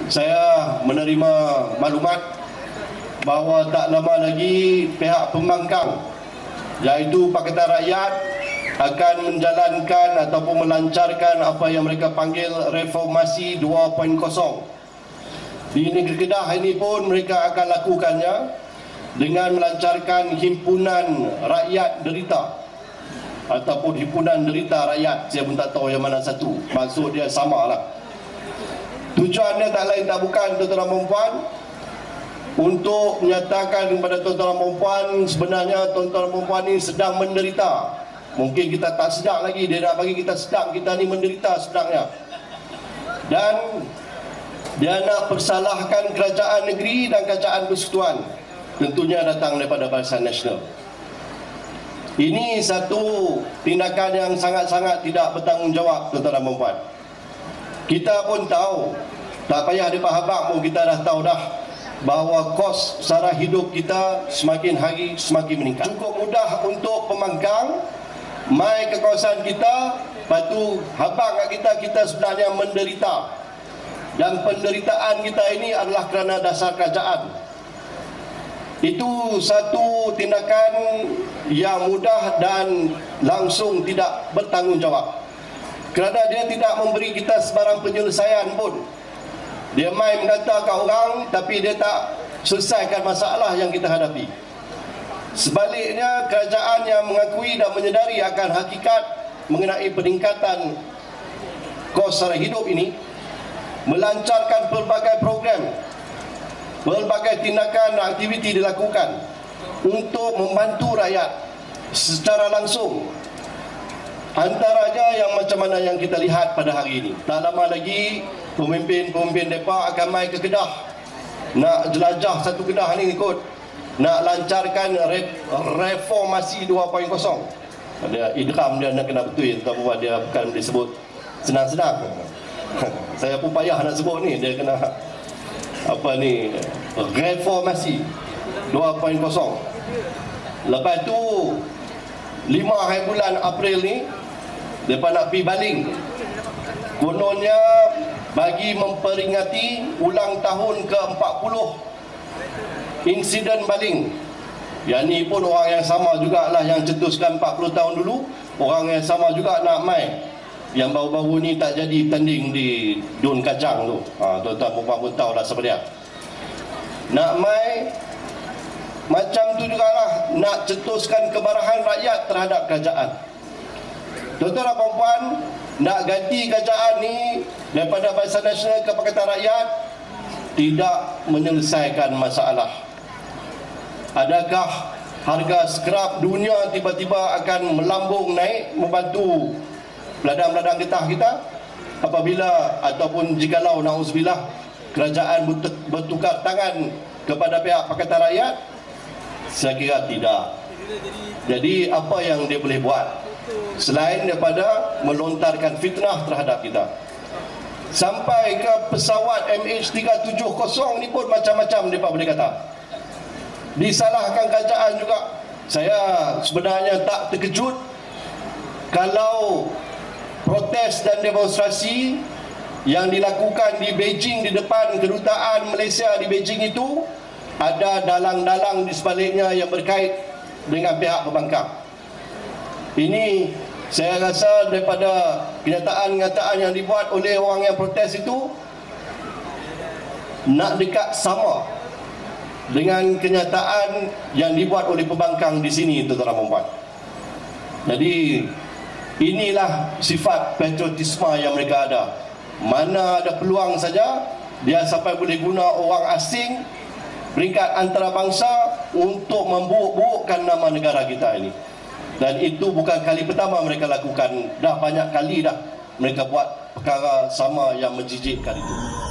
saya menerima maklumat bahawa tak lama lagi pihak pembangkang, iaitu Pakatan Rakyat, akan menjalankan ataupun melancarkan apa yang mereka panggil Reformasi 2.0. Di negeri Kedah ini pun mereka akan lakukannya dengan melancarkan himpunan rakyat derita ataupun himpunan derita rakyat. Saya pun tak tahu yang mana satu, maksud dia samalah. Tujuannya tak lain tak bukan, tuan-tuan dan puan, untuk menyatakan kepada tuan-tuan dan puan, sebenarnya tuan-tuan dan puan ini sedang menderita. Mungkin kita tak sedar lagi, dia nak bagi kita sedar kita ni menderita sebenarnya. Dan dia nak persalahkan kerajaan negeri dan kerajaan persekutuan, tentunya datang daripada Barisan Nasional. Ini satu tindakan yang sangat-sangat tidak bertanggungjawab, tuan-tuan dan puan. Kita pun tahu, tak payah dipahabak pun kita dah tahu dah, bahawa kos sara hidup kita semakin hari semakin meningkat. Cukup mudah untuk pembangkang mai ke kawasan kita, lepas tu habang kat kita sebenarnya menderita. Dan penderitaan kita ini adalah kerana dasar kerajaan. Itu satu tindakan yang mudah dan langsung tidak bertanggungjawab, kerana dia tidak memberi kita sebarang penyelesaian pun. Dia main mengata kat orang, tapi dia tak selesaikan masalah yang kita hadapi. Sebaliknya, kerajaan yang mengakui dan menyedari akan hakikat mengenai peningkatan kos sara hidup ini, melancarkan pelbagai program, pelbagai tindakan dan aktiviti dilakukan untuk membantu rakyat secara langsung. Antaranya yang macam mana yang kita lihat pada hari ini. Tak lama lagi pemimpin-pemimpin mereka akan mai ke Kedah, nak jelajah satu Kedah ni ikut, nak lancarkan Reformasi 2.0. Dia idram dia nak kena betul, tuan-tuan, dia bukan disebut senang-senang. Saya pun payah nak sebut ni, dia kena apa ni, Reformasi 2.0. Lepas tu 5 hari bulan April ni mereka nak pergi baling, kononnya bagi memperingati ulang tahun ke-40 insiden baling. Yang ni pun orang yang sama jugalah yang cetuskan 40 tahun dulu, orang yang sama juga nak mai. Yang baru-baru ni tak jadi tanding di Dun Kajang tu, tuan-tuan pun tahu dah siapa dia. Nak mai macam tu jugalah, nak cetuskan kemarahan rakyat terhadap kerajaan. Tuan-tuan dan puan, nak ganti kerajaan ni daripada Barisan Nasional ke Pakatan Rakyat tidak menyelesaikan masalah. Adakah harga skrap dunia tiba-tiba akan melambung naik membantu ladang-ladang getah kita apabila ataupun jikalau na'udzubillah kerajaan bertukar tangan kepada pihak Pakatan Rakyat? Saya kira tidak. Jadi apa yang dia boleh buat selain daripada melontarkan fitnah terhadap kita? Sampai ke pesawat MH370 ni pun macam-macam mereka boleh kata. Disalahkan kerajaan juga. Saya sebenarnya tak terkejut kalau protes dan demonstrasi yang dilakukan di Beijing, di depan kedutaan Malaysia di Beijing itu, ada dalang-dalang di sebaliknya yang berkait dengan pihak pembangkang. Ini saya rasa daripada kenyataan-kenyataan yang dibuat oleh orang yang protes itu nak dekat sama dengan kenyataan yang dibuat oleh pembangkang di sini, tuan-tuan dan puan. Jadi inilah sifat patriotisme yang mereka ada. Mana ada peluang saja, dia sampai boleh guna orang asing, peringkat antarabangsa untuk memburuk-burukkan nama negara kita ini. Dan itu bukan kali pertama mereka lakukan, dah banyak kali dah mereka buat perkara sama yang menjijikkan itu.